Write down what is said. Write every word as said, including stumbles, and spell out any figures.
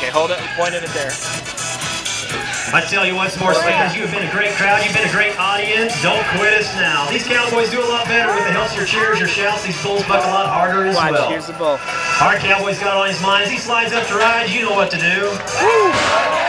Okay, hold it and point it there. I tell you once more, Slickers, you have been a great crowd. You've been a great audience. Don't quit us now. These Cowboys do a lot better with the helps, your cheers, your shouts. These bulls buck a lot harder as Watch, well. here's the bull. Our Cowboy's got on his mind. As he slides up to ride, you know what to do. Woo!